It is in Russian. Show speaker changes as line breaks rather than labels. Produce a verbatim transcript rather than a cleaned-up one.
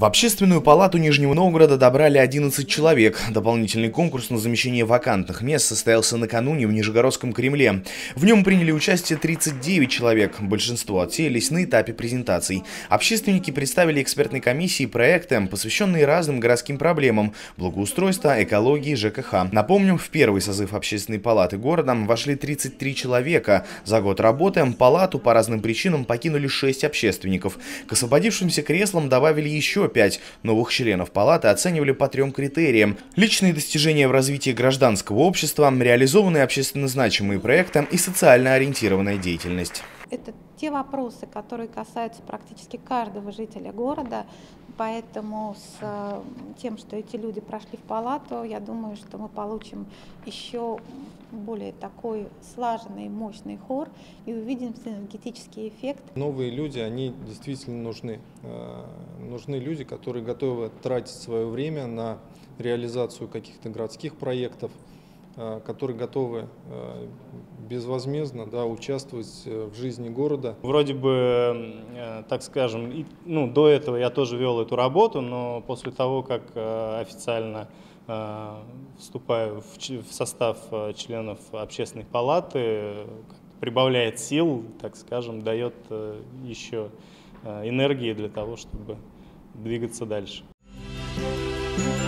В Общественную палату Нижнего Новгорода добрали одиннадцать человек. Дополнительный конкурс на замещение вакантных мест состоялся накануне в Нижегородском Кремле. В нем приняли участие тридцать девять человек. Большинство отсеялись на этапе презентаций. Общественники представили экспертной комиссии проекты, посвященные разным городским проблемам – благоустройства, экологии, ЖКХ. Напомню, в первый созыв Общественной палаты города вошли тридцать три человека. За год работы палату по разным причинам покинули шесть общественников. К освободившимся креслам добавили еще пять. Новых членов палаты оценивали по трем критериям: личные достижения в развитии гражданского общества, реализованные общественно значимые проекты и социально ориентированная деятельность.
Это те вопросы, которые касаются практически каждого жителя города, поэтому с тем, что эти люди прошли в палату, я думаю, что мы получим еще более такой слаженный, мощный хор и увидим синергетический эффект.
Новые люди, они действительно нужны. Нужны люди, которые готовы тратить свое время на реализацию каких-то городских проектов, которые готовы безвозмездно, да, участвовать в жизни города.
Вроде бы, так скажем, и, ну, до этого я тоже вел эту работу, но после того, как официально вступаю в, в состав членов Общественной палаты, прибавляет сил, так скажем, дает еще энергии для того, чтобы двигаться дальше.